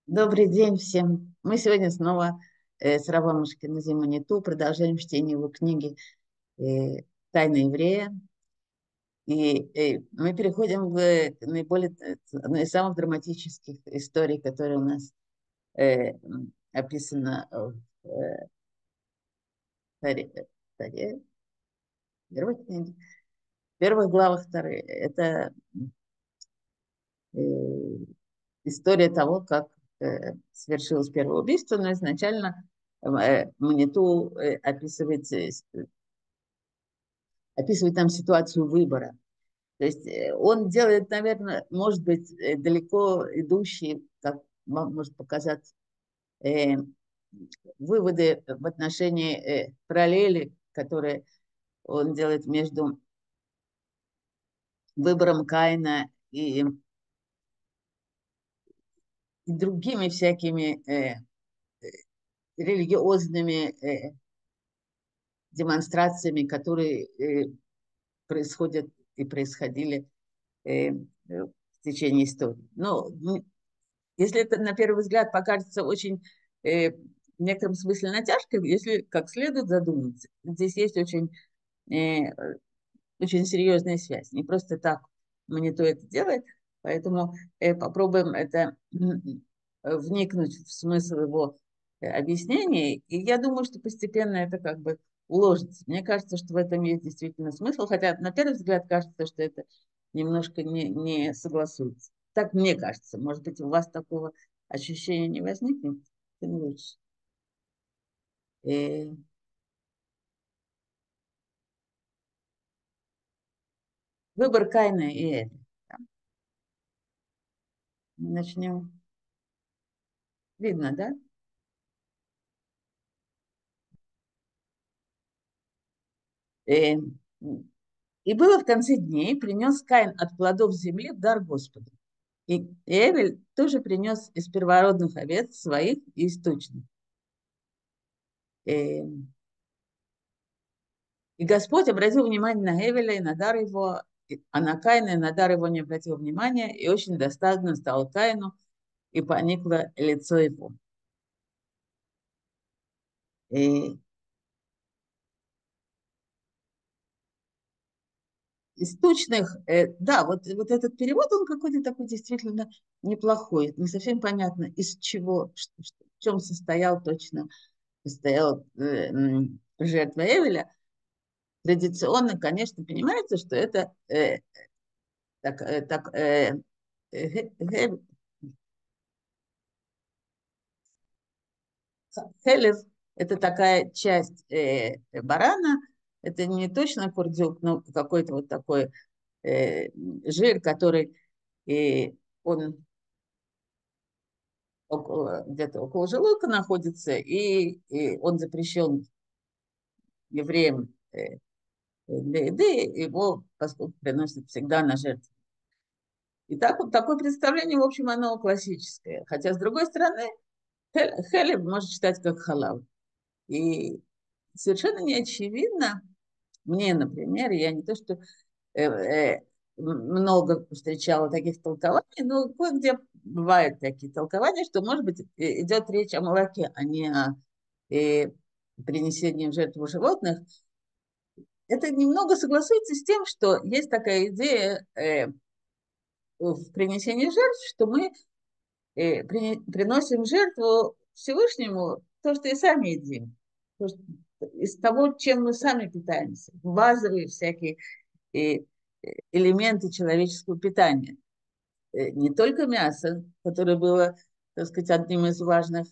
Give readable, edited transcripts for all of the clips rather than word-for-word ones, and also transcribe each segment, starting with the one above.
Добрый день всем. Мы сегодня снова с Равом Ашкеназим Маниту продолжаем чтение его книги «Тайна еврея». Мы переходим к наиболее, одной из самых драматических историй, которая у нас описана в Таре, Таре, первой книге, в первых главах Тары. Это э, история того, как совершилось первое убийство, но изначально Маниту описывает нам ситуацию выбора. То есть он делает, наверное, может быть, далеко идущие, как может показаться, э, выводы в отношении параллели, которые он делает между выбором Каина и другими всякими религиозными демонстрациями, которые происходят и происходили в течение истории. Но если это на первый взгляд покажется очень в некотором смысле натяжкой, если как следует задуматься, здесь есть э, очень серьезная связь. Не просто так Манито это делает, поэтому попробуем это вникнуть в смысл его объяснений. И я думаю, что постепенно это как бы уложится. Мне кажется, что в этом есть действительно смысл, хотя на первый взгляд кажется, что это немножко не согласуется. Так мне кажется. Может быть, у вас такого ощущения не возникнет, тем лучше. Э, Выбор Каина и Эли. Начнем. Видно, да? Э, И было в конце дней, принес Каин от плодов земли в дар Господу. И Эвель тоже принес из первородных овец своих и источных. Э, И Господь обратил внимание на Эвеля и на дар его, а на Каина и на дар его не обратил внимания, и очень достаточно стало Каину, и поникло лицо его. И из тучных, да, вот этот перевод, он какой-то такой действительно неплохой. Не совсем понятно, из чего, в чем состояла жертва Эвеля. Традиционно, конечно, понимается, что это так, так, хелев, это такая часть барана, это не точно курдюк, но какой-то вот такой э, жир, который он где-то около желудка находится, и он запрещен евреям для еды, его, поскольку приносят всегда на жертву. И так вот такое представление, в общем, оно классическое. Хотя, с другой стороны, хелеб может читать как халав. И совершенно не очевидно, мне, например, я не то, что много встречала таких толкований, но кое-где бывают такие толкования, что, может быть, идет речь о молоке, а не о принесении в жертву животных. Это немного согласуется с тем, что есть такая идея в принесении жертв, что мы приносим в жертву Всевышнему то, что и сами едим. То, что, из того, чем мы сами питаемся. Базовые всякие э, элементы человеческого питания. Не только мясо, которое было, так сказать, одним из важных,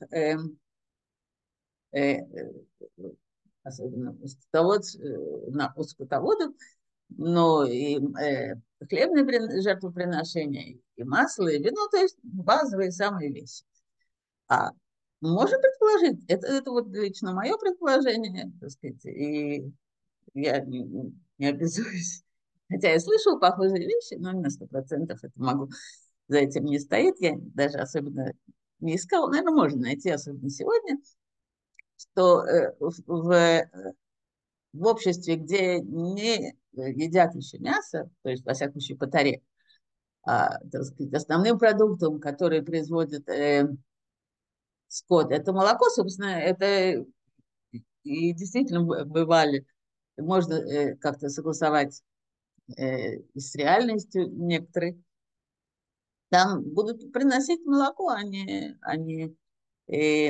э, особенно у скотоводов, но и хлебные жертвоприношения, и масло, и вино, то есть базовые самые вещи. А можно предположить, это вот лично мое предположение, так сказать, и я не обязуюсь. Хотя я слышала похожие вещи, но не на 100% это могу за этим не стоит. Я даже особенно не искала. Наверное, можно найти, особенно сегодня, что в обществе, где не едят еще мясо, то есть, во всяком случае, по таре, так сказать, основным продуктом, который производит скот. Это молоко, собственно, это и действительно бывали. Можно как-то согласовать с реальностью некоторые. Там будут приносить молоко, э,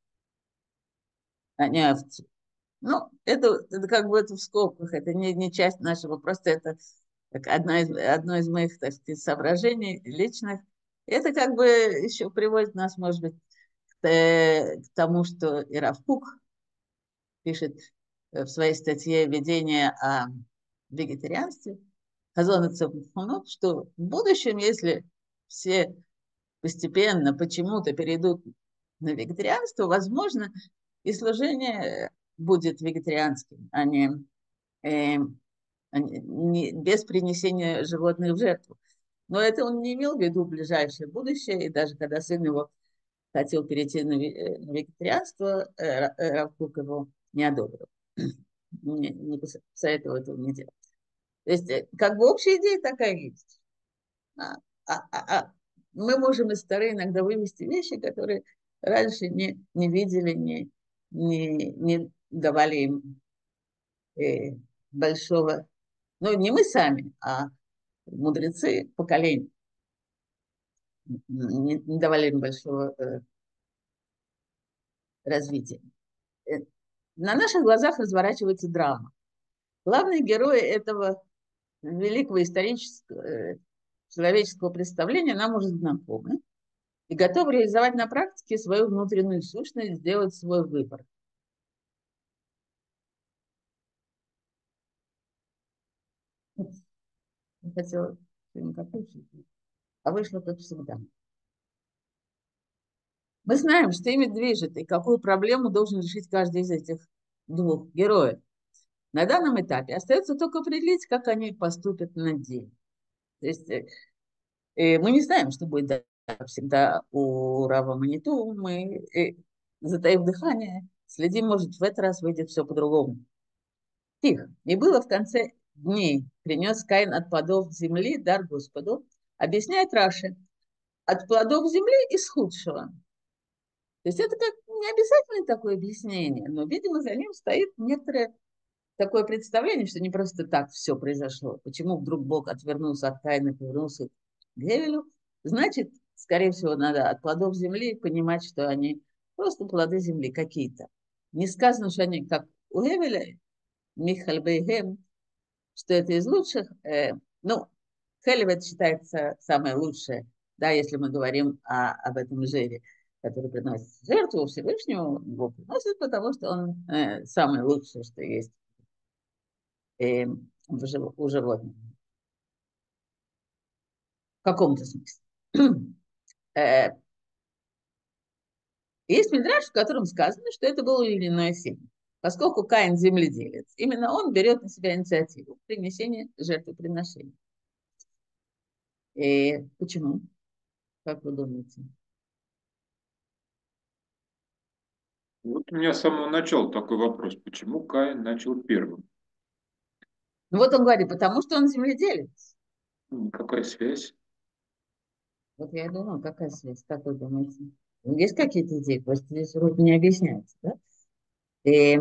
а не овцу. Ну, это как бы это в скобках, это не часть нашего, просто это как одно из моих, так сказать, соображений личных. Это как бы еще приводит нас, может быть, к тому, что и Рав Кук пишет в своей статье «Введение о вегетарианстве», Хазон и Цепнут, что в будущем, если все постепенно почему-то перейдут на вегетарианство, возможно, и служение будет вегетарианским, э, без принесения животных в жертву. Но это он не имел в виду в ближайшее будущее, и даже когда сын его хотел перейти на вегетарианство, Рав Кук его не одобрил, не посоветовал этого не делать. То есть, как бы общая идея такая есть. А, а, а, а мы можем из Торы иногда вывести вещи, которые раньше не видели, не давали им большого, ну, не мы сами, а мудрецы поколений не давали им большого развития. Э, На наших глазах разворачивается драма. Главные герои этого великого исторического человеческого представления нам уже знакомы и готовы реализовать на практике свою внутреннюю сущность, сделать свой выбор. Я хотела что-нибудь покушать, а вышло как всегда. Мы знаем, что ими движет и какую проблему должен решить каждый из этих двух героев. На данном этапе остается только определить, как они поступят на деле. То есть мы не знаем, что будет дальше. Всегда у Рава Маниту мы, затаив дыхание, следим, может, в этот раз выйдет все по-другому. Тихо. И было в конце дней. Принес Каин от плодов земли дар Господу. Объясняет Раши. От плодов земли из худшего. То есть это как не обязательно такое объяснение, но, видимо, за ним стоит некоторое такое представление, что не просто так все произошло. Почему вдруг Бог отвернулся от Каина и повернулся к Гевелю? Значит, скорее всего, надо от плодов земли понимать, что они просто плоды земли какие-то. Не сказано, что они как у Гевеля, Михаль Бейгем, что это из лучших. Ну, Хелевет считается самое лучшее, да, если мы говорим об этом жире, который приносит жертву Всевышнему, его приносит, потому что он самое лучшее, что есть у животных. В каком-то смысле. Есть мидраш, в котором сказано, что это было льняное семя. Поскольку Каин земледелец, именно он берет на себя инициативу принесения жертвоприношения. И почему? Как вы думаете? Вот у меня с самого начала такой вопрос. Почему Каин начал первым? Ну вот он говорит, потому что он земледелец. Какая связь? Вот я думаю, какая связь, как вы думаете? Ну, есть какие-то идеи? Просто здесь вроде не объясняется, да? И,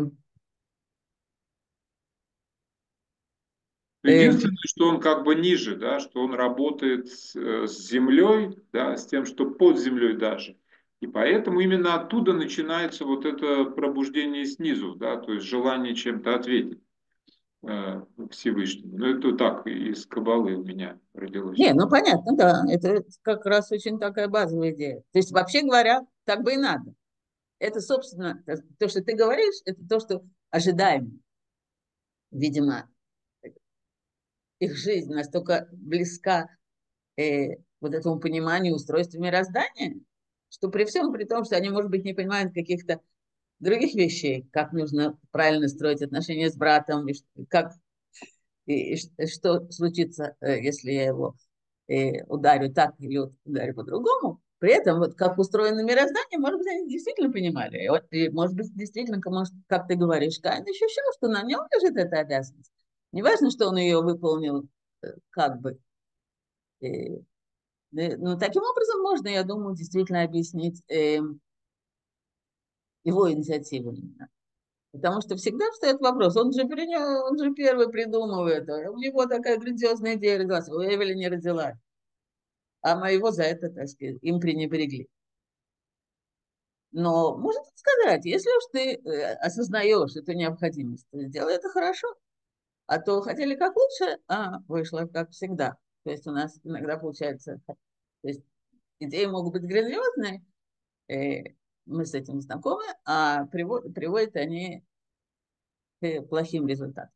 э, Единственное, что он как бы ниже, да, что он работает с землей, да, с тем, что под землей даже. И поэтому именно оттуда начинается вот это пробуждение снизу, да, то есть желание чем-то ответить Всевышнему. Ну, это так, из Кабалы у меня родилось. не, ну понятно, да, это как раз очень такая базовая идея. То есть, вообще говоря, так бы и надо. Это, собственно, то, что ты говоришь, это то, что ожидаемо. Видимо, их жизнь настолько близка вот этому пониманию устройства мироздания, что при всем при том, что они, может быть, не понимают каких-то других вещей, как нужно правильно строить отношения с братом, что случится, если я его ударю так или ударю по-другому. При этом, вот как устроено мироздание, может быть, они действительно понимали. И, может быть, действительно, как ты говоришь, Каин ощущал, что на нем лежит эта обязанность. Неважно, что он ее выполнил как бы. Но таким образом можно, я думаю, действительно объяснить его инициатива именно. Потому что всегда встает вопрос, он же первый придумал это, у него такая грандиозная идея родилась, у Эвели не родилась, а моего за это, так сказать, им пренебрегли. Но можно сказать, если уж ты осознаешь эту необходимость, то сделай это хорошо. А то хотели как лучше, а вышло как всегда. То есть у нас иногда получается, то есть идеи могут быть грандиозные, мы с этим знакомы, а приводят они к плохим результатам.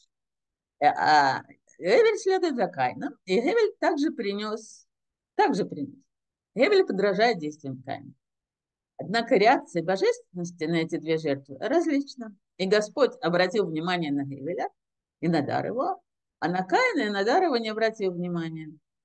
А Гевель следует за Каином, и Гевель также принес. Гевель подражает действиям Каина. Однако реакция божественности на эти две жертвы различна. И Господь обратил внимание на Гевеля и на дар его, а на Каина и на дар его не обратил внимания.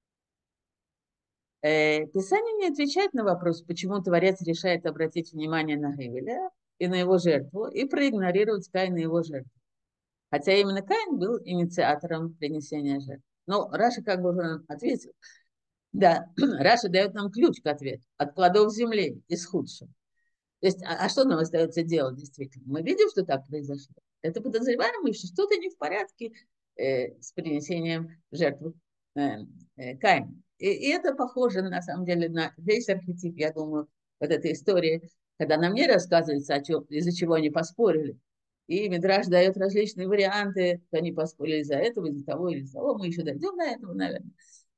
Писание не отвечает на вопрос, почему Творец решает обратить внимание на Гевеля и на его жертву и проигнорировать Каина и его жертву. Хотя именно Каин был инициатором принесения жертв. Но Раша как бы уже ответил. Да, Раша дает нам ключ к ответу. От плодов земли из худшего. То есть, что нам остается делать действительно? Мы видим, что так произошло. Это подозреваем, что что-то не в порядке с принесением жертвы Каина. И это похоже, на самом деле, на весь архетип, я думаю, вот этой истории, когда нам не рассказывается, из-за чего они поспорили. И Мидраш дает различные варианты, что они поспорили из-за этого, из-за того, или из-за того. Мы еще дойдем до этого, наверное.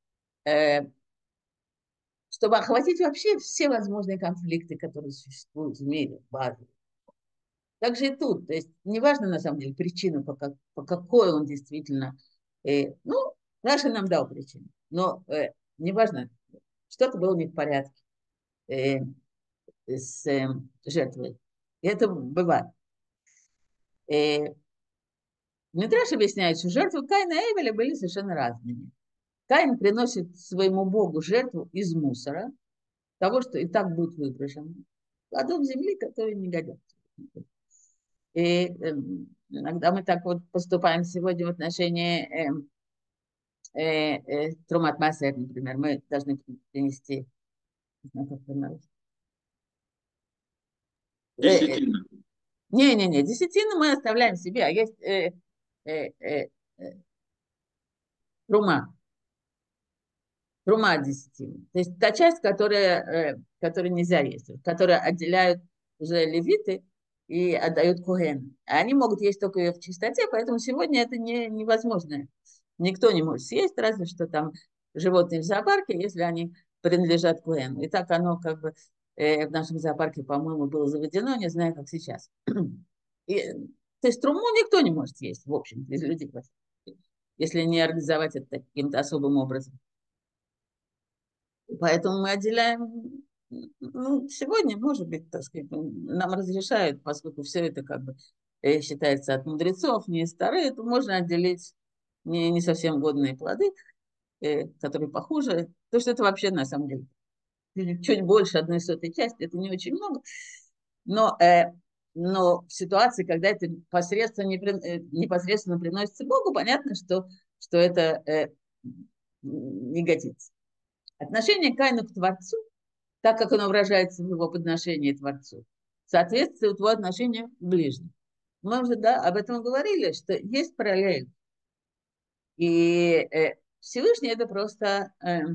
Чтобы охватить вообще все возможные конфликты, которые существуют в мире, базовые. Так же и тут. То есть неважно, на самом деле, причина, по какой он действительно... ну, Раша нам дал причину. Но неважно, что-то было не в порядке с жертвой. И это бывает. Мидраш объясняет, что жертвы Каина и Эвеля были совершенно разными. Каин приносит своему богу жертву из мусора, того, что и так будет выброшено. Плодов земли, которые не годятся. И иногда мы так вот поступаем сегодня в отношении Трумат Масер, например. Мы должны принести, не знаю, как это Десятина. не, десятину мы оставляем себе, а есть трума. Трума от десятины. То есть та часть, которая нельзя есть, которую отделяют уже левиты и отдают куэн. А они могут есть только ее в чистоте, поэтому сегодня это невозможно. Никто не может съесть, разве что там животные в зоопарке, если они принадлежат куэну. И так оно как бы в нашем зоопарке, по-моему, было заведено, не знаю, как сейчас. И, то есть труму никто не может есть, в общем, из людей, если не организовать это каким-то особым образом. Поэтому мы отделяем, ну, сегодня, может быть, так сказать, нам разрешают, поскольку все это как бы считается от мудрецов, не старые, то можно отделить не совсем годные плоды, которые похуже, потому что это вообще на самом деле чуть больше 1/100 части, это не очень много, но в ситуации, когда это непосредственно приносится Богу, понятно, что это не годится. Отношение Каина к Творцу, так как оно выражается в его подношении Творцу, соответствует его отношению к ближнему. Мы уже об этом говорили, что есть параллель. И Всевышний это просто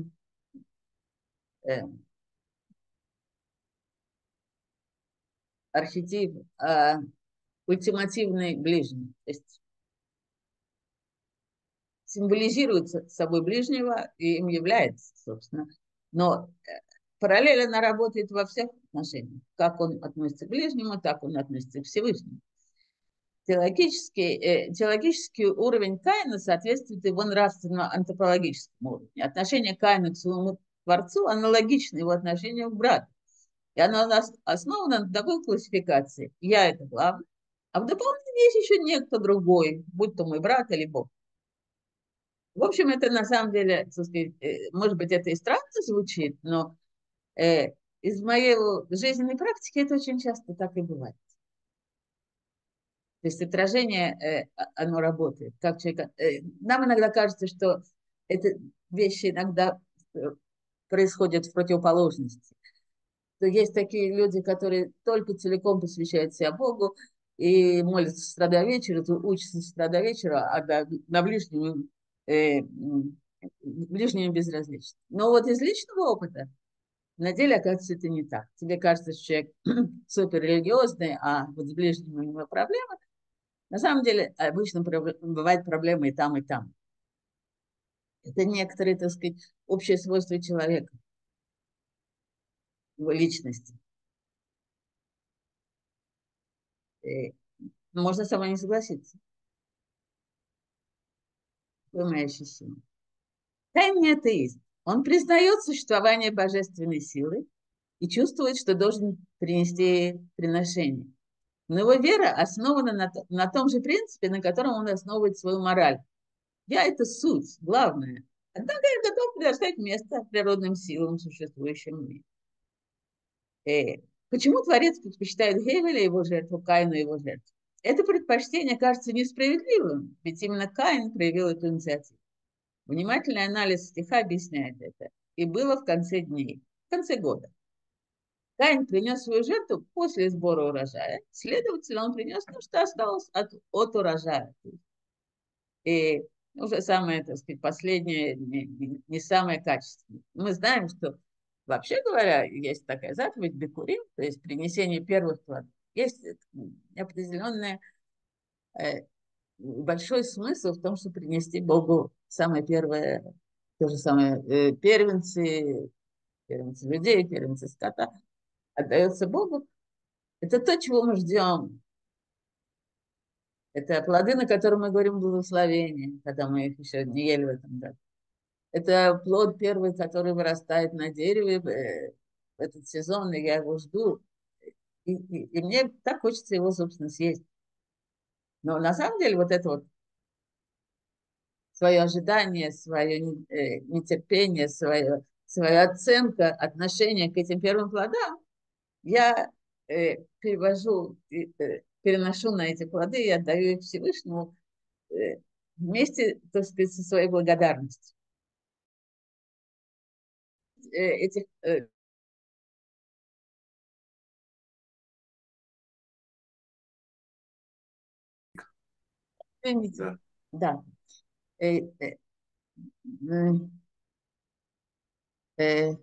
архетип, ультимативный ближний. То есть символизирует собой ближнего и им является, собственно. Но параллель она работает во всех отношениях. Как он относится к ближнему, так он относится к Всевышнему. Теологический уровень Каина соответствует его нравственно-антропологическому уровню. Отношение Каина к своему Творцу аналогично его отношению к брату. И оно основано на такой классификации. Я – это главное, а в дополнение есть еще некто другой, будь то мой брат или Бог. В общем, это на самом деле, так сказать, может быть, это и странно звучит, но из моей жизненной практики это очень часто так и бывает. То есть отражение, оно работает. Как человек, нам иногда кажется, что это вещи иногда происходят в противоположности. то есть такие люди, которые только целиком посвящают себя Богу и молятся с утра до вечера, то учатся с утра до вечера, а на ближнем, ближнему безразлично. Но вот из личного опыта на деле, оказывается, это не так. Тебе кажется, что человек суперрелигиозный, а вот с ближним у него проблемы. На самом деле, обычно бывают проблемы и там, и там. Это некоторые, так сказать, общие свойства человека, его личности. И можно со мной не согласиться. Вы мои ощущения. Каин не атеист. Он признает существование божественной силы и чувствует, что должен принести приношение. Но его вера основана на том же принципе, на котором он основывает свою мораль. Я – это суть, главное. Однако я готов предоставить место природным силам, существующим в мире. Почему Творец предпочитает Гевеля его жертву, Каину его жертву? Это предпочтение кажется несправедливым, ведь именно Каин проявил эту инициативу. Внимательный анализ стиха объясняет это. И было в конце дней, в конце года. Каин принес свою жертву после сбора урожая. Следовательно, он принес то, что осталось от урожая. И уже самое, так сказать, последнее, не самое качественное. Мы знаем, что, вообще говоря, есть такая заповедь бикурим, то есть принесение первых плодов. Есть определенный большой смысл в том, чтобы принести Богу самое первое, то же самое, первенцы людей, первенцы скота, отдается Богу. Это то, чего мы ждем. Это плоды, на которые мы говорим благословение, когда мы их еще не ели в этом году. Это плод первый, который вырастает на дереве в этот сезон, и я его жду. И мне так хочется его, собственно, съесть. Но на самом деле вот это вот свое ожидание, свое нетерпение, своя оценка, отношение к этим первым плодам, я переношу на эти плоды и отдаю их Всевышнему вместе, так сказать, со своей благодарностью. Этих Да. да. Э, э, м, э,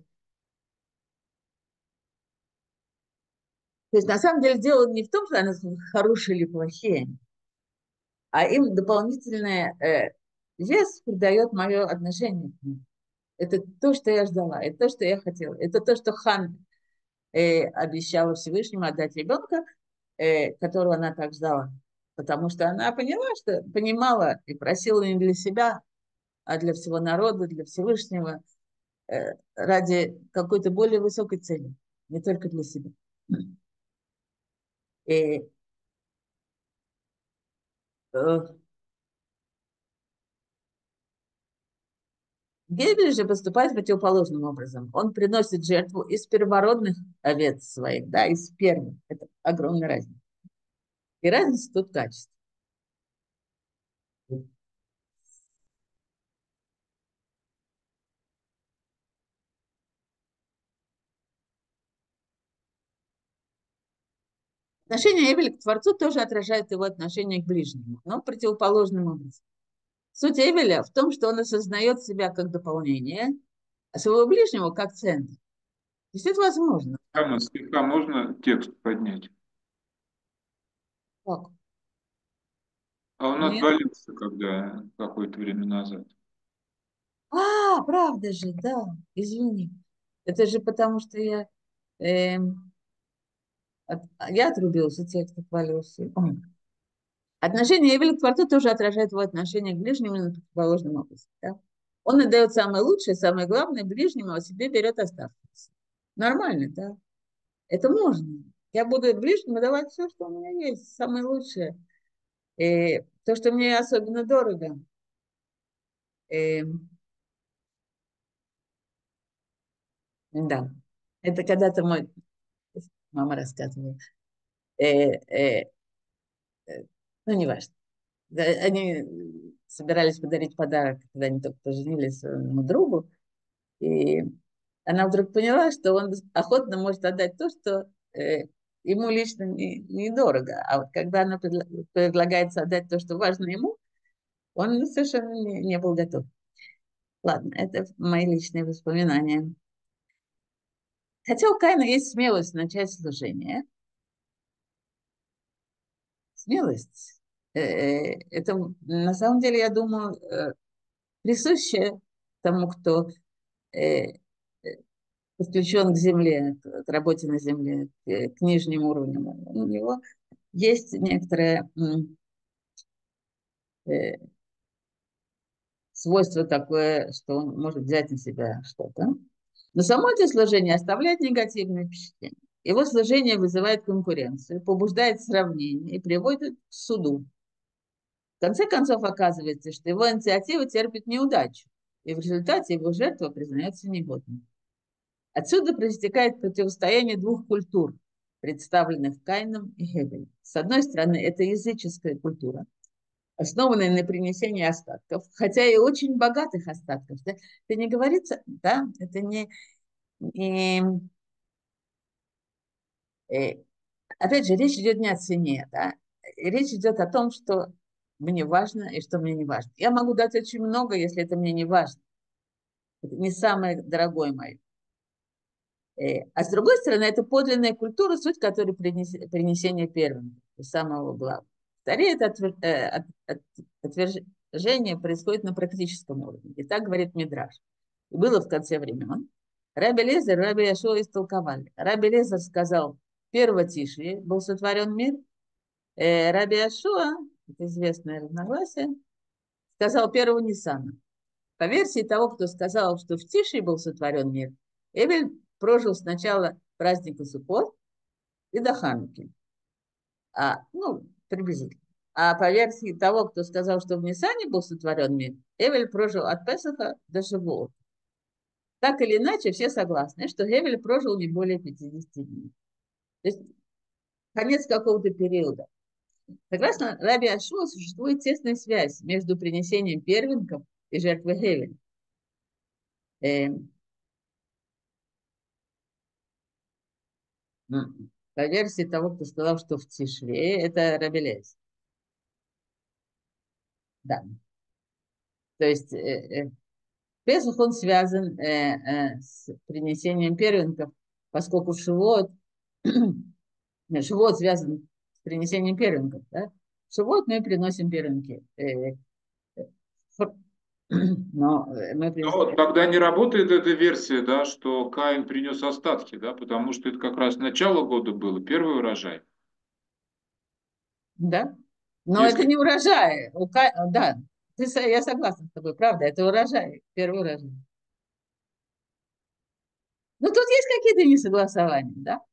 То есть на самом деле дело не в том, что они хорошие или плохие, а им дополнительный вес придает мое отношение к ним. Это то, что я ждала, это то, что я хотела. Это то, что Хан обещала Всевышнему отдать ребенка, которого она так ждала. Потому что она понимала и просила не для себя, а для всего народа, для Всевышнего, ради какой-то более высокой цели, не только для себя. И, э, Гебель же поступает противоположным образом. Он приносит жертву из первородных овец своих, да, из первых. Это огромная разница. И разница тут качество. Отношение Эвеля к Творцу тоже отражает его отношение к ближнему, но противоположным образом. Суть Эвеля в том, что он осознает себя как дополнение, а своего ближнего как центр. То есть это возможно. Прямо слегка можно текст поднять? Как? А он Нет? отвалился, когда какое-то время назад. Правда же, да, извини. Это же потому, что эм, я отрубился, текст отвалился. Отношение Эвеля к Творцу тоже отражает его отношение к ближнему на противоположном образом. Да? Он отдает самое лучшее, самое главное ближнему, а себе берет оставшееся. Нормально, да? Это можно. Я буду ближнему давать все, что у меня есть, самое лучшее. И то, что мне особенно дорого. И, да. Это когда-то мама рассказывала. Э, э, ну, неважно. Да, они собирались подарить подарок, когда они только поженились своему другу. И она вдруг поняла, что он охотно может отдать то, что ему лично недорого. А вот когда она предлагается отдать то, что важно ему, он совершенно не был готов. Ладно, это мои личные воспоминания. Хотя у Каина есть смелость начать служение. Смелость. Это на самом деле, я думаю, присуще тому, кто э, подключен к земле, к работе на земле, к нижним уровням. У него есть некоторое э, свойство такое, что он может взять на себя что-то. Но само это служение оставляет негативное впечатление. Его служение вызывает конкуренцию, побуждает сравнение и приводит к суду. В конце концов оказывается, что его инициатива терпит неудачу, и в результате его жертва признается негодной. Отсюда проистекает противостояние двух культур, представленных Каином и Хевелем. С одной стороны, это языческая культура, основанная на принесении остатков, хотя и очень богатых остатков. Это не говорится, да, это не опять же, речь идет не о цене, да, речь идет о том, что мне важно и что мне не важно. Я могу дать очень много, если это мне не важно. Это не самое дорогое мое. А с другой стороны, это подлинная культура, суть которой принесение первым, самого главного. Второе, это отвержение происходит на практическом уровне. И так говорит Мидраш. И было в конце времен. Раби Лезер, Раби Яшуа истолковали. Раби Лезер сказал, первого Тиши был сотворен мир. Раби Яшуа, это известное разногласие, сказал первого Ниссана. По версии того, кто сказал, что в Тиши был сотворен мир, Эвель прожил сначала праздника Суккот и до Хануки. Ну, приблизительно. А по версии того, кто сказал, что в Ниссане был сотворен мир, Эвель прожил от Песаха до Шавуот. Так или иначе, все согласны, что Эвель прожил не более 50 дней. То есть конец какого-то периода. Согласно Раби Ашуа, существует тесная связь между принесением первенков и жертвой Эвеля. По версии того, кто сказал, что в Тишре, это Раби Лез. Да. То есть Песах, он связан с принесением первенков, поскольку Шивот, Шивот связан с принесением первенков. Да? В Шивот мы приносим первенки. Но мы приносим... Но тогда не работает эта версия, да, что Каин принес остатки, да, потому что это как раз начало года было, первый урожай. Да? Но это Если не урожай. Да, я согласна с тобой, правда, это урожай, первый урожай. Но тут есть какие-то несогласования, да?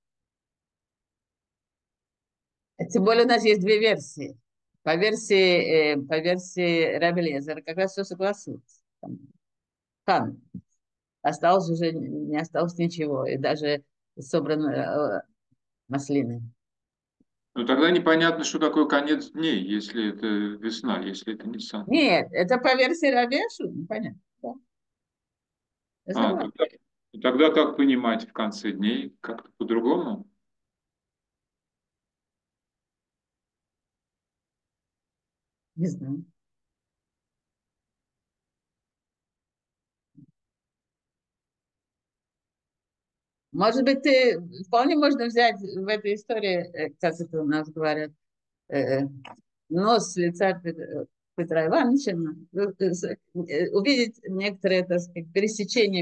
Тем более у нас есть две версии. По версии Раби Лезера как раз все согласуется. Хан. Осталось уже, не осталось ничего. И даже собраны маслины. Ну тогда непонятно, что такое конец дней, если это весна, если это не сам. Нет, это по версии Раби Ашу, непонятно. Да, я согласна. Тогда как понимать в конце дней? Как-то по-другому? Не знаю. Может быть, вполне можно взять в этой истории, как это у нас говорят, э, нос с лица Петра Ивановича, увидеть некоторое, так сказать, пересечение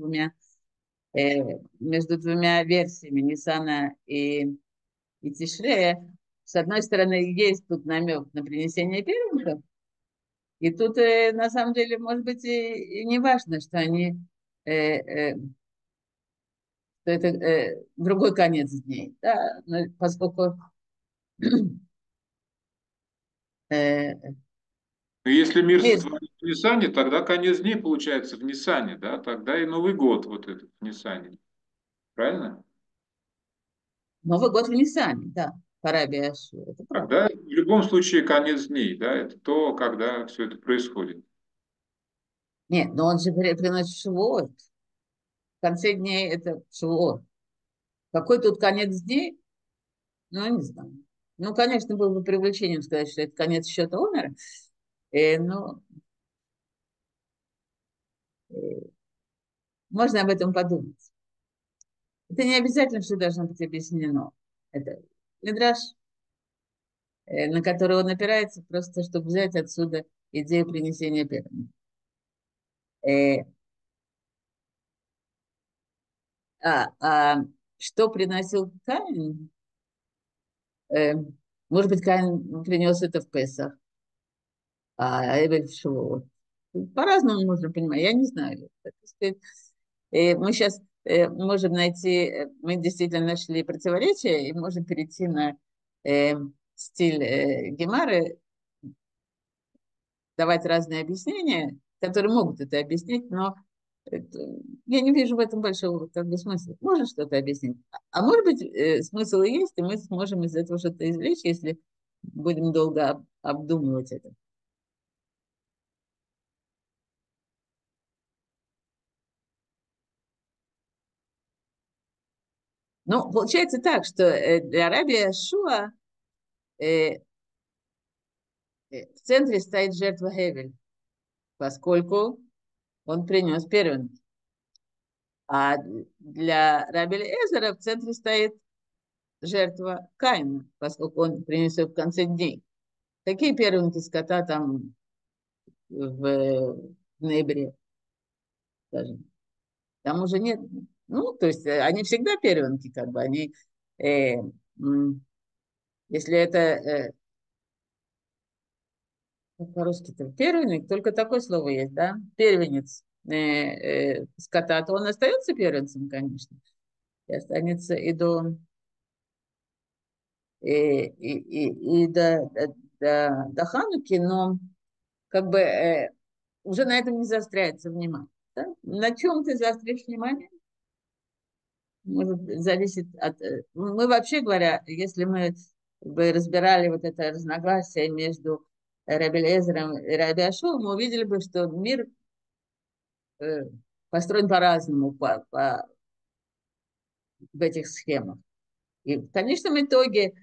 между двумя версиями Ниссана и Тишрея. С одной стороны, есть тут намек на принесение первенцев, и тут, на самом деле, может быть, и не важно, что э, э, что это другой конец дней, да, поскольку э, Но если мир мир, сотворен в Ниссане, тогда конец дней получается в Ниссане, да? Тогда и Новый год вот этот в Ниссане. Правильно? Новый год в Ниссане, да, по Раби Ашу, это правда. Тогда в любом случае конец дней, да? Это то, когда все это происходит. Нет, но он же приносит Шивот. В конце дней это Шивот. Какой тут конец дней? Ну, не знаю. Ну, конечно, было бы преувеличением сказать, что это конец счета Омера. Но э, можно об этом подумать. Это не обязательно все должно быть объяснено. Это мидраш, на который он опирается, просто чтобы взять отсюда идею принесения первенства. Э, а что приносил Каин? Э, Может быть, Каин принес это в Песах, а Эвель в Шивот. По-разному можно понимать, я не знаю. Так сказать, мы сейчас можем найти, мы действительно нашли противоречия, и можем перейти на э, стиль Гемары, давать разные объяснения, которые могут это объяснить, но это, я не вижу в этом большого как бы, смысла. Можно что-то объяснить. А может быть, смысл и есть, и мы сможем из этого что-то извлечь, если будем долго обдумывать это. Ну, получается так, что для раби Шуа в центре стоит жертва Хевель, поскольку он принес первенство. А для раби Эзера в центре стоит жертва Каина, поскольку он принес ее в конце дней. Какие первенки скота там в ноябре, скажем? Там уже нет. Ну, то есть они всегда первенки, как бы, они, э, если это, как по-русски-то, первенник, только такое слово есть, да, первенец скота, то он остается первенцем, конечно, и останется и до Хануки, но как бы уже на этом не заостряется внимание. Да? На чем ты заостришь внимание? Может, зависит от... Мы вообще говоря, если мы бы разбирали вот это разногласие между Раби Лезером и Раби Ашуа, мы увидели бы, что мир э, построен по-разному в этих схемах. И в конечном итоге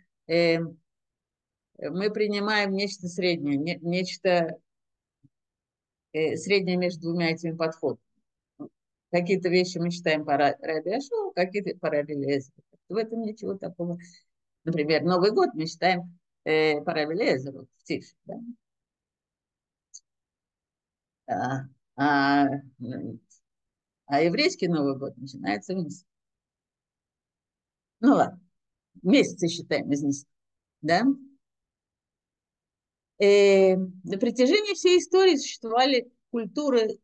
мы принимаем нечто среднее, нечто среднее между двумя этими подходами. Какие-то вещи мы считаем по Раби Ашуа, какие-то по Раби Лезеру. В этом ничего такого. Например, Новый год мы считаем по Раби Лезеру, в Тиш, да? А, а, а еврейский Новый год начинается в Нисе. Ну ладно, месяцы считаем из Ниса, да? На протяжении всей истории существовали культуры,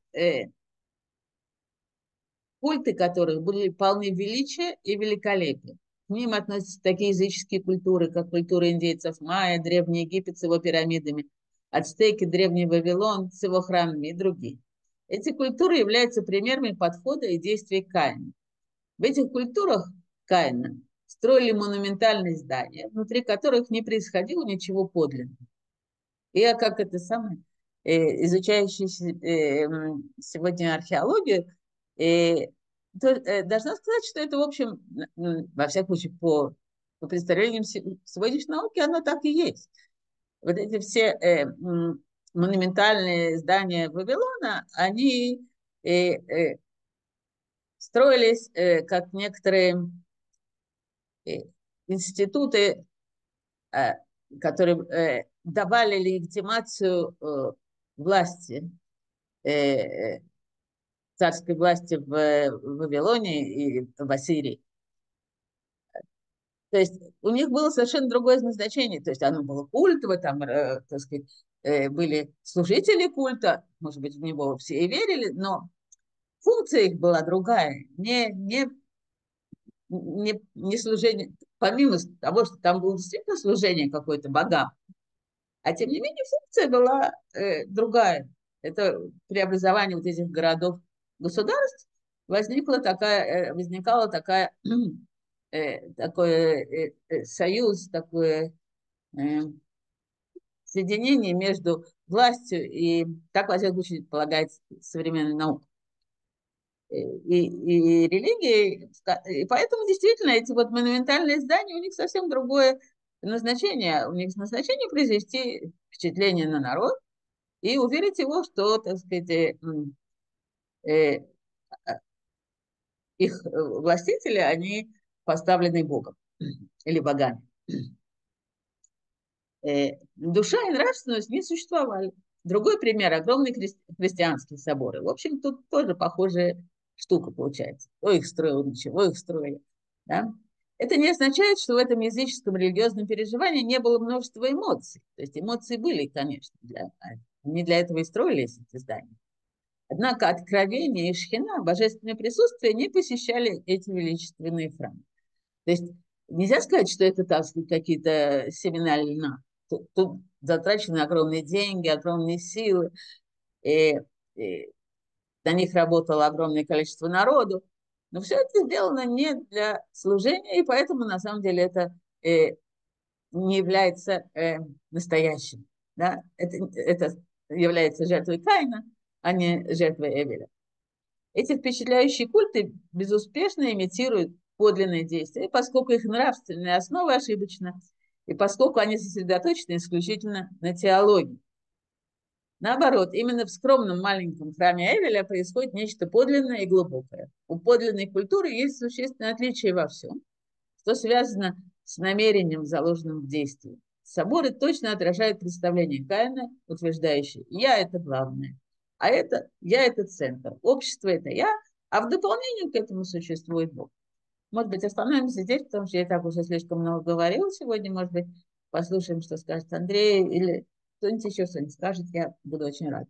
культы которых были полны величия и великолепия. К ним относятся такие языческие культуры, как культура индейцев майя, Древний Египет с его пирамидами, ацтеки, Древний Вавилон с его храмами и другие. Эти культуры являются примерами подхода и действий Каина. В этих культурах Каина строили монументальные здания, внутри которых не происходило ничего подлинного. И я как это самое, изучающий сегодня археологию, должна сказать, что это, в общем, во всяком случае, по представлениям сегодняшней науки, оно так и есть. Вот эти все монументальные здания Вавилона, они строились как некоторые э, институты, э, которые давали легитимацию власти, э, царской власти в Вавилоне и в Ассирии. То есть у них было совершенно другое назначение. То есть оно было культово, там, так сказать, были служители культа, может быть, в него все и верили, но функция их была другая. Не служение, помимо того, что там было действительно служение какое-то богам, а тем не менее функция была другая. Это преобразование вот этих городов государств возникала такая, такой союз, такое э, соединение между властью и, так во всяком случае, полагает современная наука. и религии. И поэтому действительно эти вот монументальные здания, у них совсем другое назначение. У них назначение произвести впечатление на народ и уверить его, что, так сказать, э, их властители, они поставлены Богом или богами. Душа и нравственность не существовали. Другой пример – огромные христианские соборы. В общем, тут тоже похожая штука получается. Кто их строил, ничего их строили. Да? Это не означает, что в этом языческом религиозном переживании не было множества эмоций. То есть эмоции были, конечно, не для этого и строились эти здания. Однако откровение и шхина, божественное присутствие, не посещали эти величественные храмы. То есть нельзя сказать, что это так сказать, какие-то семинальные. Тут затрачены огромные деньги, огромные силы, и на них работало огромное количество народу. Но все это сделано не для служения, и поэтому на самом деле это не является настоящим. Да? Это является жертвой Каина, а не жертвой Эвеля. Эти впечатляющие культы безуспешно имитируют подлинные действия, поскольку их нравственная основа ошибочна, и поскольку они сосредоточены исключительно на теологии. Наоборот, именно в скромном маленьком храме Эвеля происходит нечто подлинное и глубокое. У подлинной культуры есть существенное отличие во всем, что связано с намерением, заложенным в действии. Соборы точно отражают представление Каина, утверждающее «я – это главное», а это «я – это центр», общество – это «я», а в дополнение к этому существует Бог. Может быть, остановимся здесь, потому что я так уже слишком много говорила сегодня. Может быть, послушаем, что скажет Андрей, или кто-нибудь еще что-нибудь скажет, я буду очень рада.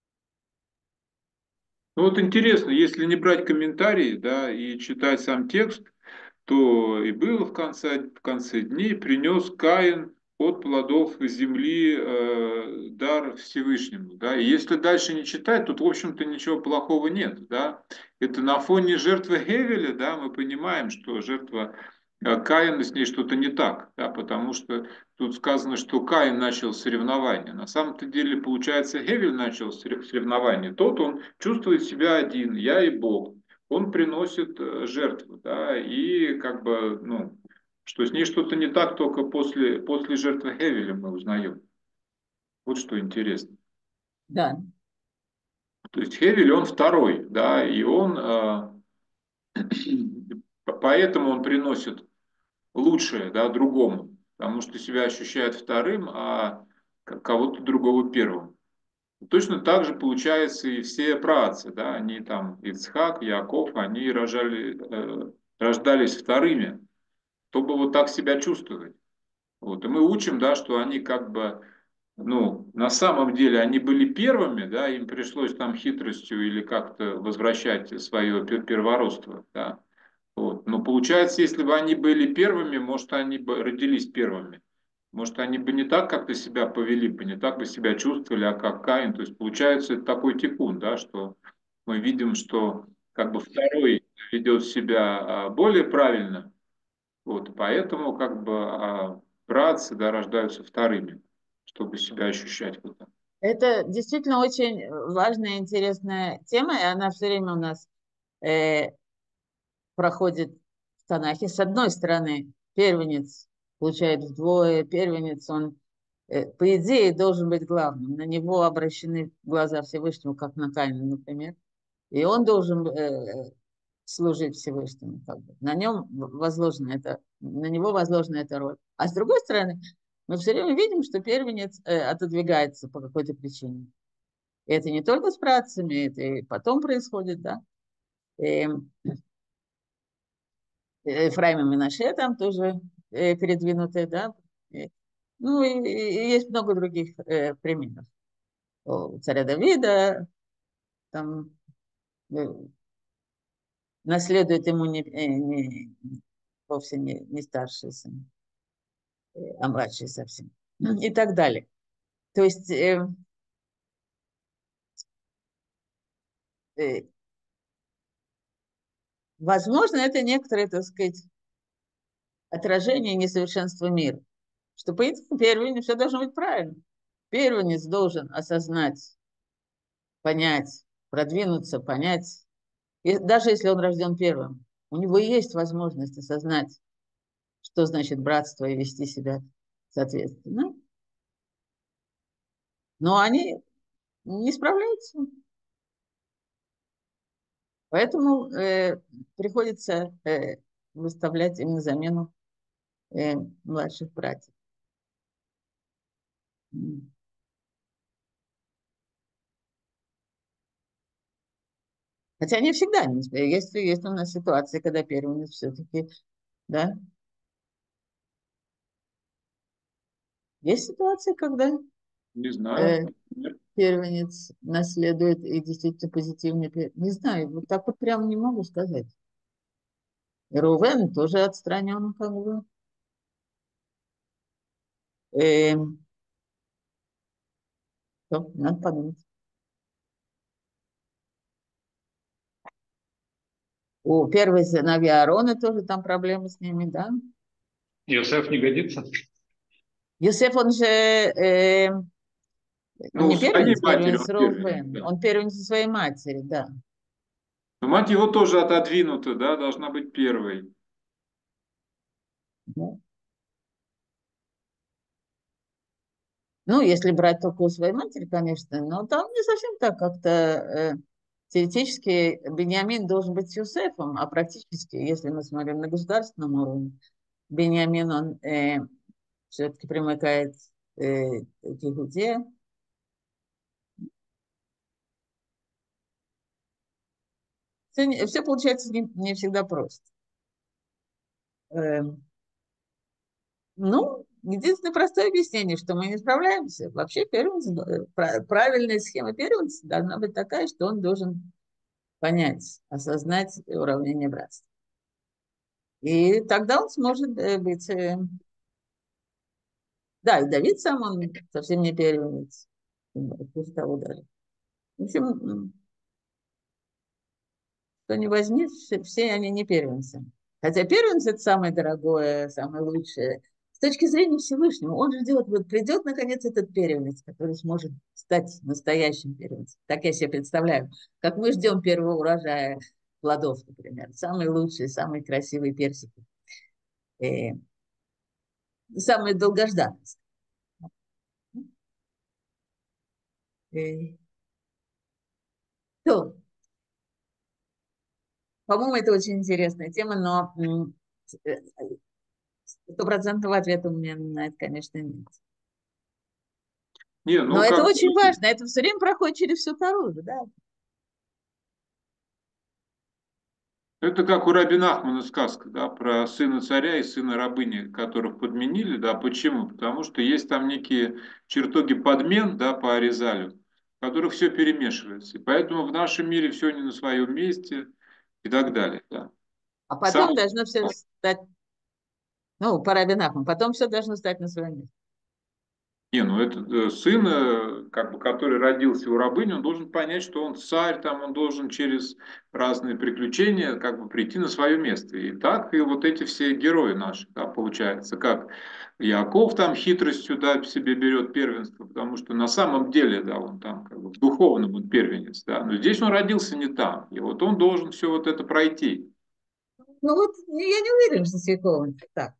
Ну вот интересно, если не брать комментарии, да, и читать сам текст, то и было в конце дней принес Каин от плодов земли дар Всевышнему. Да? И если дальше не читать, тут, в общем-то, ничего плохого нет. Да? Это на фоне жертвы Гевеля, да, мы понимаем, что жертва Каина, с ней что-то не так, да, потому что тут сказано, что Каин начал соревнование. На самом-то деле, получается, Гевель начал соревнование. Тот, он чувствует себя один, я и Бог. Он приносит жертву, да, и как бы, ну, что с ней что-то не так, только после жертвы Гевеля мы узнаем. Вот что интересно. Да, То есть Хевель, он второй, да, и он, поэтому он приносит лучшее, да, другому, потому что себя ощущает вторым, а кого-то другого первым. Точно так же получается и все праотцы, да, они там, Ицхак, Яков, они рождались вторыми, чтобы вот так себя чувствовать. Вот. И мы учим, да, что они как бы, ну, на самом деле они были первыми, да, им пришлось там хитростью или как-то возвращать свое первородство, да. Вот. Но получается, если бы они были первыми, может, они бы родились первыми. Может, они бы не так как-то себя повели бы, не так бы себя чувствовали, а как Каин. То есть, получается, это такой тикун, да, что мы видим, что как бы второй ведет себя более правильно, вот, поэтому как бы братцы, да, рождаются вторыми, чтобы себя ощущать вот так. это действительно очень важная и интересная тема, и она все время у нас э, проходит в Танахе. С одной стороны, первенец получает вдвое, первенец, он, по идее, должен быть главным. На него обращены глаза Всевышнего, как на Каина, например. И он должен служить Всевышнему. Как бы. На него возложена эта роль. А с другой стороны, мы все время видим, что первенец отодвигается по какой-то причине. И это не только с працами, это и потом происходит, да. И Ефраим и Менаше там тоже передвинутые, да. Ну и есть много других примеров. У царя Давида там э, наследует ему вовсе не старший сын, а младший совсем. И так далее. То есть э, возможно, это некоторое, так сказать, отражение несовершенства мира. Что по итогу первенец все должно быть правильно. Первенец должен осознать, понять, продвинуться, понять И даже если он рожден первым, у него есть возможность осознать, что значит братство и вести себя соответственно. Но они не справляются. Поэтому приходится выставлять им на замену э, младших братьев. Хотя не всегда. Есть у нас ситуации, когда первенец все-таки, да, есть ситуации, когда Не знаю. э, первенец наследует и действительно позитивный. Не знаю, вот так вот прям не могу сказать. И Рувен тоже отстранен, как бы. Э, Надо подумать. У первой сыновья Аарона тоже там проблемы с ними, да? Иосиф не годится? Йосеф, он же Ну, у не своей матери первенец он первенец, Рувен, да. он первенец у своей матери, да. Но мать его тоже отодвинута, да, должна быть первой. Да. Ну, если брать только у своей матери, конечно, но там не совсем так как-то теоретически Беньямин должен быть с Юсефом, а практически, если мы смотрим на государственном уровне, Беньямин, он все-таки примыкает к Иуде. Все получается не всегда просто. Эм, Ну, единственное простое объяснение, что мы не справляемся. Вообще правильная схема первенца должна быть такая, что он должен понять, осознать уравнение братства. И тогда он сможет быть... Да, и Давид сам, он совсем не первенец. Хуже того даже. В общем, кто не возьми, все они не первенцы. Хотя первенец– это самое дорогое, самое лучшее. С точки зрения Всевышнего, он же делает, вот придет, наконец, этот первенец, который сможет стать настоящим первенцем. Так я себе представляю. Как мы ждем первого урожая плодов, например. Самые лучшие, самые красивые персики. Э, Самые долгожданные. Э, То, по-моему, это очень интересная тема, но э, стопроцентного ответа у меня на это, конечно, нет. Не, Но ну это как очень важно. Это все время проходит через всю Тору, да. это как у Рабина Ахмана сказка, да, про сына царя и сына рабыни, которых подменили, да, почему? Потому что есть там некие чертоги подмен, да, по Аризалю, в которых все перемешивается. И поэтому в нашем мире все не на своем месте и так далее, да. А Сам потом должно все стать, ну, по Рабинахману, потом все должно стать на своем месте. Не, ну это сын, как бы, который родился у рабыни, он должен понять, что он царь, там, он должен через разные приключения как бы прийти на свое место. И так и вот эти все герои наши, да, получается, как Яков там хитростью, да, себе берет первенство, потому что на самом деле, да, он там как бы в духовном он первенец, да, но здесь он родился не там, и вот он должен все вот это пройти. Ну вот я не уверен, что с Яковом так.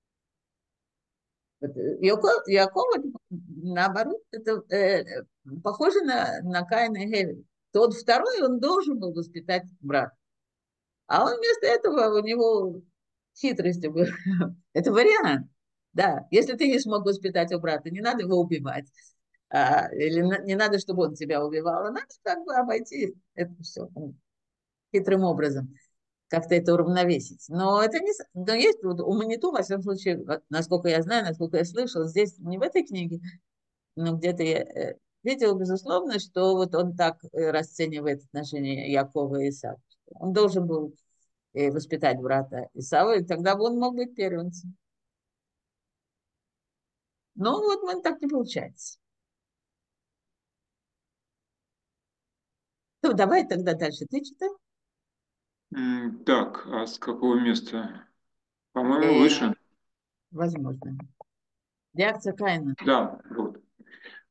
Вот, Яков, наоборот, это похоже на Каина и Гевеля. Тот второй, он должен был воспитать брата. А он вместо этого, у него хитрость была. Это вариант. Да, если ты не смог воспитать у брата, не надо его убивать. Или не надо, чтобы он тебя убивал. А надо как бы обойти это все хитрым образом. Как-то это уравновесить. Но это не... Но есть вот у Маниту, во всяком случае, насколько я знаю, насколько я слышала, здесь не в этой книге, но где-то я видела, безусловно, что вот он так расценивает отношения Якова и Исава. Он должен был воспитать брата Исава, и тогда бы он мог быть первенцем. Но вот man так не получается. Ну, давай тогда дальше ты читай. Так, а с какого места? По-моему, Э, выше. Возможно. Реакция Каина. Да, вот.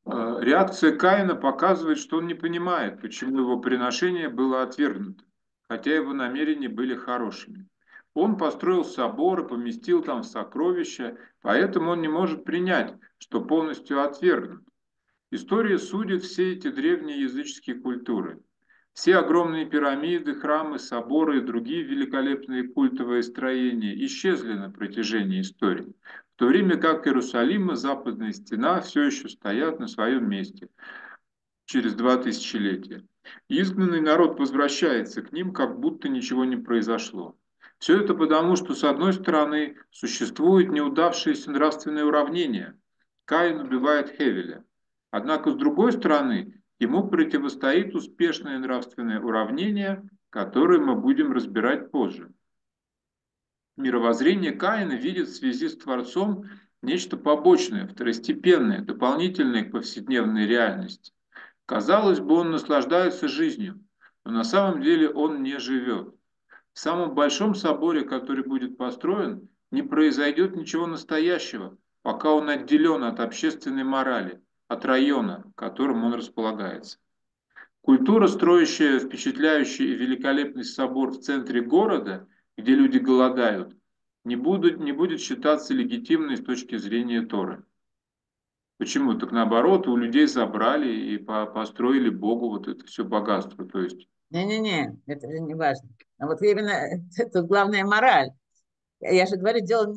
Реакция Каина показывает, что он не понимает, почему его приношение было отвергнуто. хотя его намерения были хорошими. Он построил собор и поместил там сокровища, поэтому он не может принять, что полностью отвергнут. История судит все эти древние языческие культуры. Все огромные пирамиды, храмы, соборы и другие великолепные культовые строения исчезли на протяжении истории, в то время как Иерусалим и Западная стена все еще стоят на своем месте через 2000 летия. Изгнанный народ возвращается к ним, как будто ничего не произошло. Все это потому, что, с одной стороны, существует неудавшееся нравственное уравнение. Каин убивает Хевеля. Однако, с другой стороны, ему противостоит успешное нравственное уравнение, которое мы будем разбирать позже. Мировоззрение Каина видит в связи с Творцом нечто побочное, второстепенное, дополнительное к повседневной реальности. Казалось бы, он наслаждается жизнью, но на самом деле он не живет. В самом большом соборе, который будет построен, не произойдет ничего настоящего, пока он отделен от общественной морали, от района, которым он располагается. Культура, строящая впечатляющий и великолепный собор в центре города, где люди голодают, не будет считаться легитимной с точки зрения Торы. Почему? Так наоборот, у людей забрали и построили Богу вот это все богатство. То есть, Не-не-не, это же не важно. А вот именно это главная мораль. Я же говорю, дело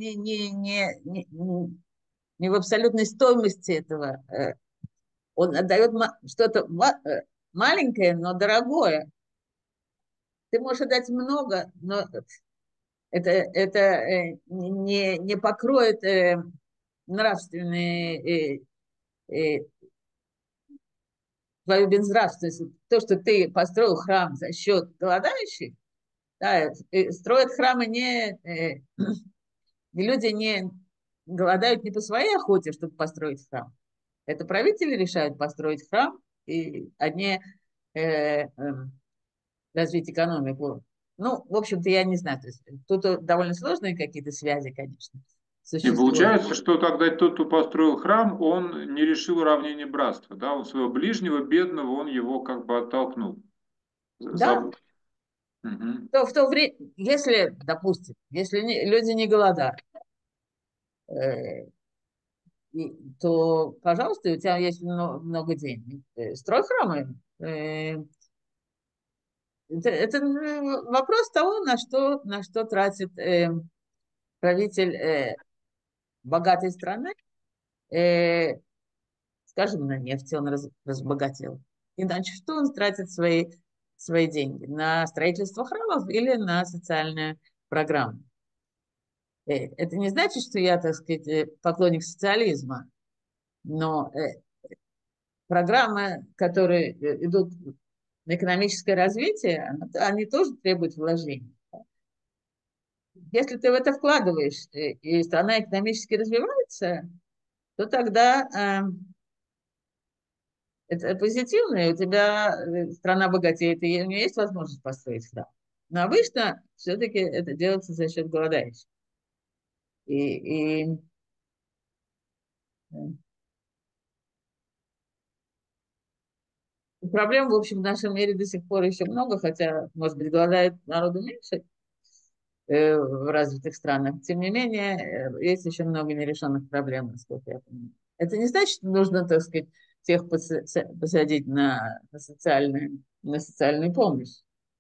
не в абсолютной стоимости этого. Он отдает что-то маленькое, но дорогое. Ты можешь отдать много, но это не покроет нравственные, твою безнравственность. То, что ты построил храм за счет голодающих, да, строят храмы люди не голодают не по своей охоте, чтобы построить храм. Это правители решают построить храм, и одни развить экономику. Ну, в общем-то, я не знаю. То есть, тут довольно сложные какие-то связи, конечно, и существуют. получается, что тогда тот, кто построил храм, он не решил уравнение братства. Да? Он своего ближнего, бедного, он его как бы оттолкнул. Да, Мгм. то в то время, если, допустим, если люди не голодают, э, то, пожалуйста, у тебя есть много денег, строй храмы. Это вопрос того, на что тратит правитель богатой страны. Э, Скажем, на нефть он разбогател. Иначе что он тратит свои деньги? На строительство храмов или на социальную программу? Это не значит, что я, так сказать, поклонник социализма, но программы, которые идут на экономическое развитие, они тоже требуют вложений. Если ты в это вкладываешь, и страна экономически развивается, то тогда это позитивно, и у тебя страна богатеет, и у нее есть возможность построить храм. Но обычно все-таки это делается за счет голодающих. И проблем, в общем, в нашем мире до сих пор еще много, хотя, может быть, голодает народу меньше в развитых странах. Тем не менее, есть еще много нерешенных проблем, насколько я понимаю. Это не значит, что нужно, так сказать, всех посадить на социальную помощь.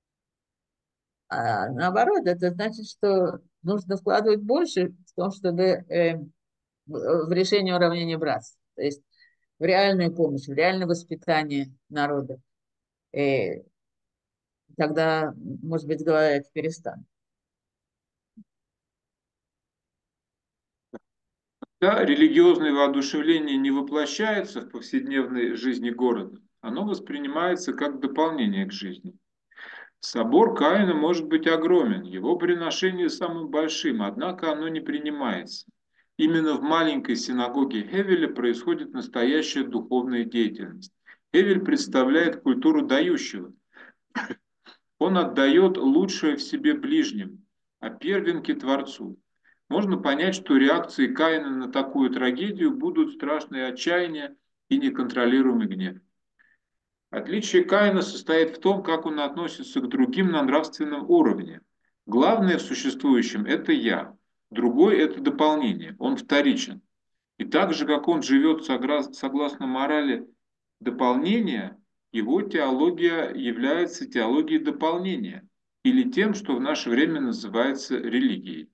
А наоборот, это значит, что нужно вкладывать больше в том, чтобы в решение уравнения братства. То есть в реальную помощь, в реальное воспитание народа. Э, Тогда, может быть, голодать перестанут. Да, религиозное воодушевление не воплощается в повседневной жизни города. Оно воспринимается как дополнение к жизни. Собор Каина может быть огромен, его приношение самым большим, однако оно не принимается. Именно в маленькой синагоге Хевеля происходит настоящая духовная деятельность. Хевель представляет культуру дающего. Он отдает лучшее в себе ближним, а первенки Творцу. Можно понять, что реакции Каина на такую трагедию будут страшное отчаяние и неконтролируемый гнев. Отличие Каина состоит в том, как он относится к другим на нравственном уровне. Главное в существующем – это «я», другой – это дополнение, он вторичен. И так же, как он живет согласно морали дополнения, его теология является теологией дополнения, или тем, что в наше время называется религией.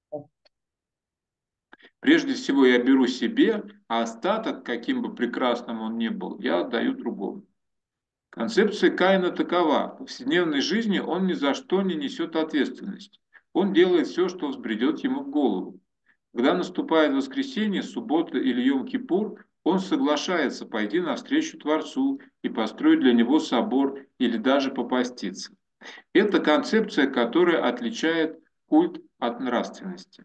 Прежде всего я беру себе, а остаток, каким бы прекрасным он ни был, я отдаю другому. Концепция Каина такова. В повседневной жизни он ни за что не несет ответственность. Он делает все, что взбредет ему в голову. Когда наступает воскресенье, суббота или Йом-Кипур, он соглашается пойти навстречу Творцу и построить для него собор или даже попаститься. Это концепция, которая отличает культ от нравственности.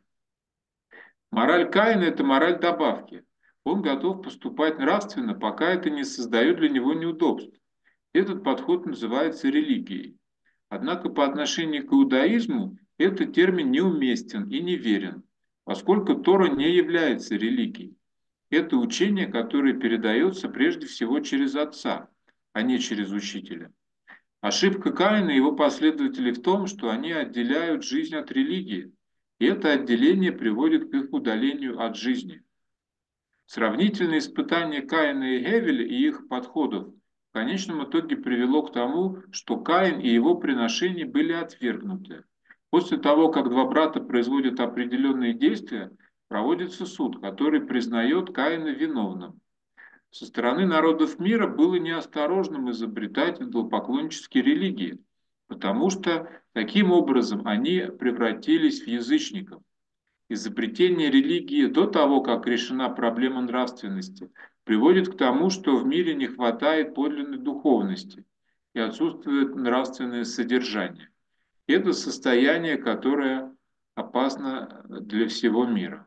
Мораль Каина – это мораль добавки. Он готов поступать нравственно, пока это не создает для него неудобств. Этот подход называется религией. Однако по отношению к иудаизму этот термин неуместен и неверен, поскольку Тора не является религией. Это учение, которое передается прежде всего через отца, а не через учителя. Ошибка Каина и его последователей в том, что они отделяют жизнь от религии, и это отделение приводит к их удалению от жизни. Сравнительное испытание Каина и Гевеля и их подходов в конечном итоге привело к тому, что Каин и его приношения были отвергнуты. После того, как два брата производят определенные действия, проводится суд, который признает Каина виновным. Со стороны народов мира было неосторожным изобретать идолопоклоннические религии, потому что таким образом они превратились в язычников. Изобретение религии до того, как решена проблема нравственности, приводит к тому, что в мире не хватает подлинной духовности и отсутствует нравственное содержание. Это состояние, которое опасно для всего мира.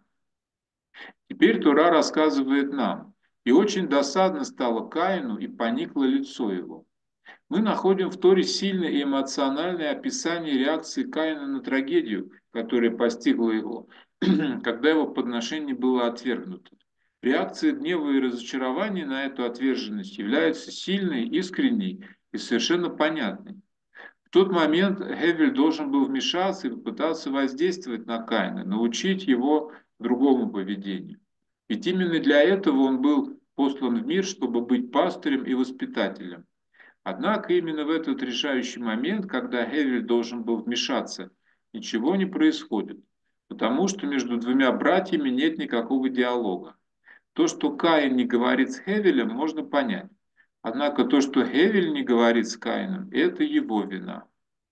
Теперь Тора рассказывает нам: «И очень досадно стало Каину, и поникло лицо его». Мы находим в Торе сильное и эмоциональное описание реакции Каина на трагедию, которая постигла его, когда его подношение было отвергнуто. Реакция гнева и разочарования на эту отверженность является сильной, искренней и совершенно понятной. В тот момент Гевель должен был вмешаться и попытаться воздействовать на Каина, научить его другому поведению. Ведь именно для этого он был послан в мир, чтобы быть пастырем и воспитателем. Однако именно в этот решающий момент, когда Гевель должен был вмешаться, ничего не происходит, потому что между двумя братьями нет никакого диалога. То, что Каин не говорит с Гевелем, можно понять. Однако то, что Гевель не говорит с Каином, это его вина.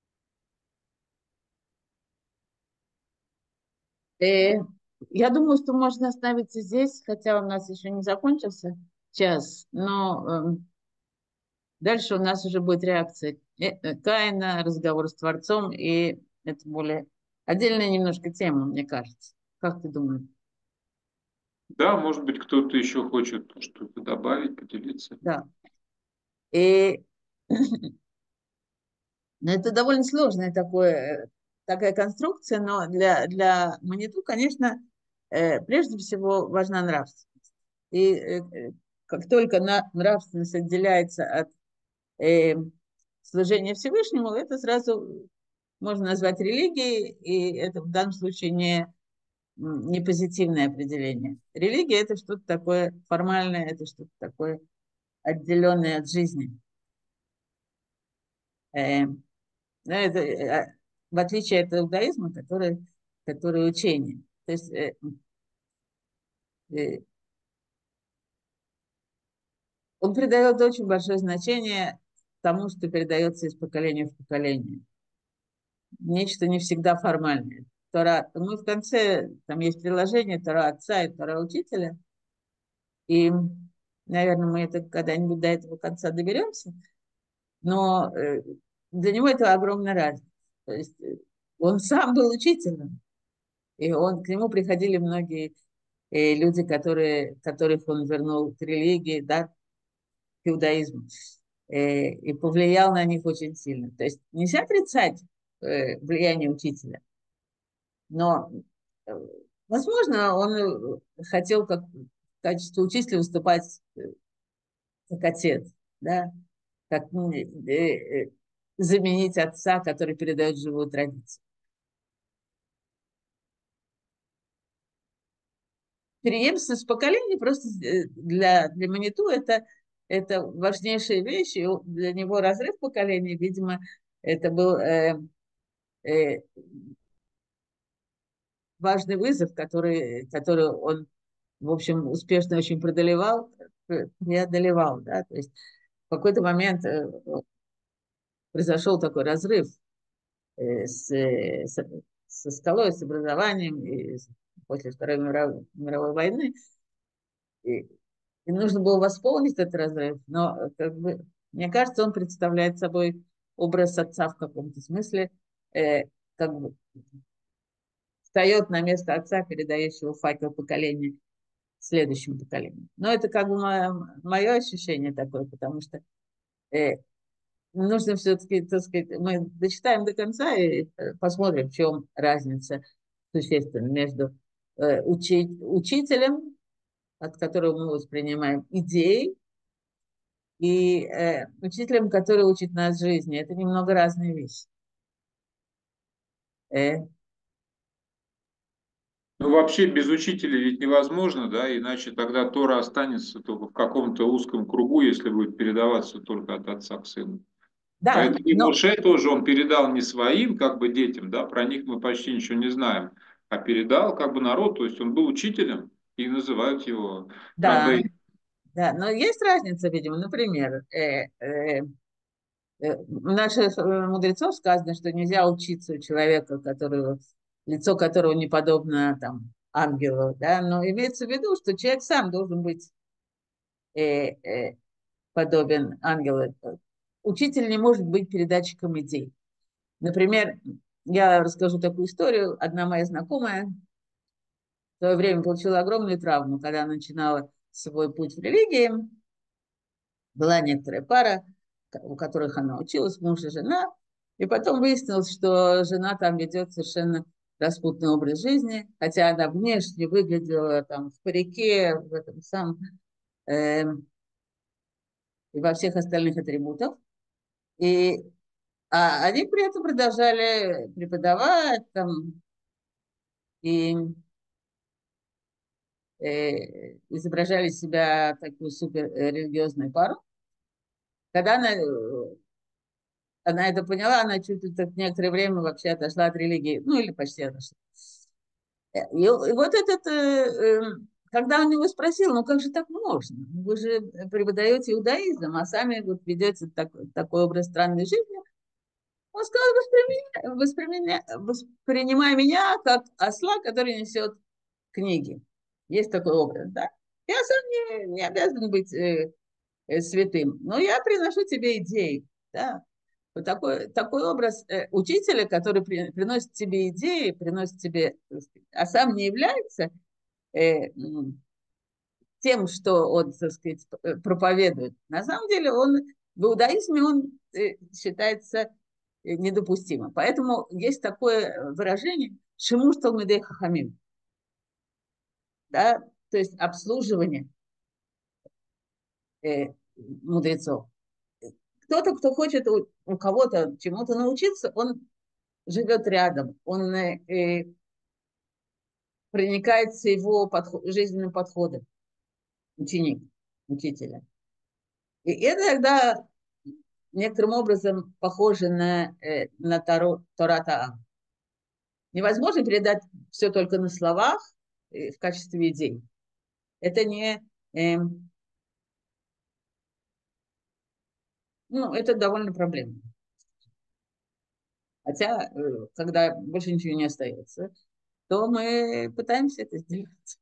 Э, Я думаю, что можно остановиться здесь, хотя у нас еще не закончился час, но дальше у нас уже будет реакция Каина, разговор с Творцом, и это более отдельная немножко тема, мне кажется. Как ты думаешь? Да, может быть, кто-то еще хочет что-то добавить, поделиться. Да. И но это довольно сложная такая конструкция, но для Маниту, конечно, прежде всего важна нравственность. И как только нравственность отделяется от э, служения Всевышнему, это сразу можно назвать религией, и это в данном случае не позитивное определение. Религия – это что-то такое формальное, это что-то такое отделенное от жизни. Э, Да, это, в отличие от иудаизма, который учение. То есть э, он придает очень большое значение тому, что передается из поколения в поколение. Нечто не всегда формальное. Тора, мы в конце, там есть приложение Тора отца и Тора учителя, и, наверное, мы это когда-нибудь до этого конца доберемся, но для него это огромная разница. То есть он сам был учителем, и к нему приходили многие люди, которых он вернул к религии, да, к иудаизму, и повлиял на них очень сильно. То есть нельзя отрицать влияние учителя, но, э, возможно, он хотел в качестве учителя выступать как отец, да, как заменить отца, который передает живую традицию. Преемственность поколений просто для Маниту это важнейшая вещь, и для него разрыв поколений, видимо, это был э, важный вызов, который он, в общем, успешно очень преодолевал, да, то есть в какой-то момент произошел такой разрыв э, с, э, с- со скалой, с образованием после Второй мировой войны, и, и нужно было восполнить этот разрыв, но как бы, мне кажется, он представляет собой образ отца в каком-то смысле, как бы встает на место отца, передающего факел поколения следующему поколению. Но это как бы мое ощущение такое, потому что э, нужно все-таки, так сказать, мы дочитаем до конца и посмотрим, в чем разница существенная между учителем, от которого мы воспринимаем идеи, и учителем, который учит нас жизни. Это немного разные вещи. Э, Ну, вообще без учителя ведь невозможно, да, иначе тогда Тора останется только в каком-то узком кругу, если будет передаваться только от отца к сыну. да, Поэтому и но Моше тоже он передал не своим как бы детям, да, про них мы почти ничего не знаем, а передал как бы народ, то есть он был учителем и называют его да, Рабей. да, но есть разница, видимо. Например, у наших мудрецов сказано, что нельзя учиться у человека, лицо которого не подобно там, ангелу, да, но имеется в виду, что человек сам должен быть э, э, подобен ангелу. Учитель не может быть передатчиком идей. Например, я расскажу такую историю. Одна моя знакомая в свое время получила огромную травму, когда она начинала свой путь в религии. Была некоторая пара, у которых она училась, муж и жена, и потом выяснилось, что жена там ведет совершенно распутный образ жизни, хотя она внешне выглядела там в парике, в этом самом, э, и во всех остальных атрибутах. И, а они при этом продолжали преподавать там, и изображали себя такую супер религиозную пару. Когда она это поняла, она чуть ли так некоторое время вообще отошла от религии, ну или почти отошла. И вот когда он его спросил, ну как же так можно? Вы же преподаете иудаизм, а сами вот ведете такой образ странной жизни. Он сказал, воспринимай меня как осла, который несет книги. Есть такой образ, да? Я сам не обязан быть святым, но я приношу тебе идеи, да? Вот такой образ учителя, который приносит тебе идеи, приносит тебе, так сказать, а сам не является тем, что он, так сказать, проповедует. На самом деле в иудаизме он считается недопустимым. Поэтому есть такое выражение «шимуш талмидей хахамим», да, то есть обслуживание мудрецов. Кто-то, кто хочет у кого-то чему-то научиться, он живет рядом, он проникается его жизненным подходом, ученик, учителя. И это тогда некоторым образом похоже на Тора Таам. Невозможно передать все только на словах в качестве идей. Это не, ну, это довольно проблемно. Хотя, когда больше ничего не остается, то мы пытаемся это сделать.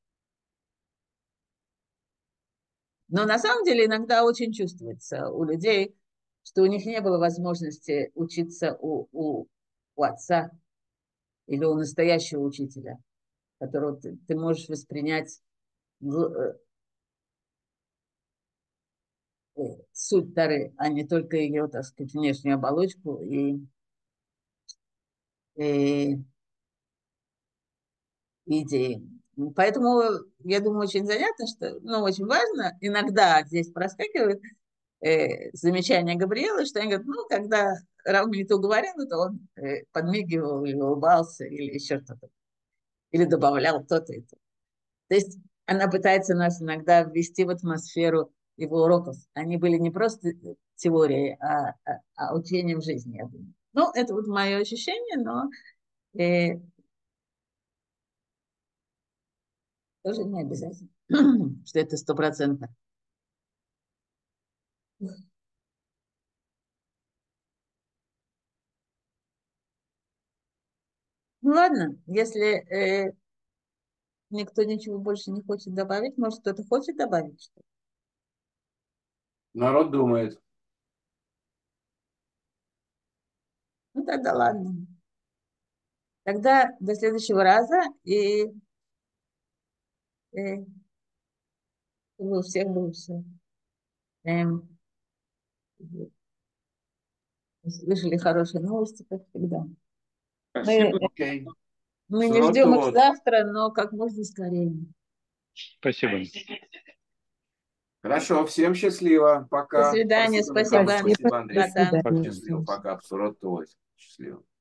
Но на самом деле иногда очень чувствуется у людей, что у них не было возможности учиться у отца или у настоящего учителя, которого ты можешь воспринять суть Тары, а не только ее, так сказать, внешнюю оболочку и идеи. Поэтому, я думаю, очень занятно, что, ну, очень важно, иногда здесь проскакивает, замечание Габриэлы, что они говорят, ну, когда Рав не то говорил, то он подмигивал или улыбался, или еще что-то, или добавлял то-то и то. То есть она пытается нас иногда ввести в атмосферу его уроков. Они были не просто теорией, а учением жизни, я думаю. Ну, это вот мое ощущение, но тоже не обязательно, что это 100%. Ну ладно, если никто ничего больше не хочет добавить, может, кто-то хочет добавить что-то? Народ думает. Ну тогда ладно. Тогда до следующего раза и у всех было все. Слышали хорошие новости, как всегда. Мы, Спасибо. Окей. мы не Сурот ждем их Товот. завтра, но как можно скорее. Спасибо. Хорошо, всем счастливо. До Пока. свидания, Спасибо, Михаил. спасибо. Спасибо, До Андрей. Натан. свидания. Счастливо. Пока. Сурот Товот. Счастливо.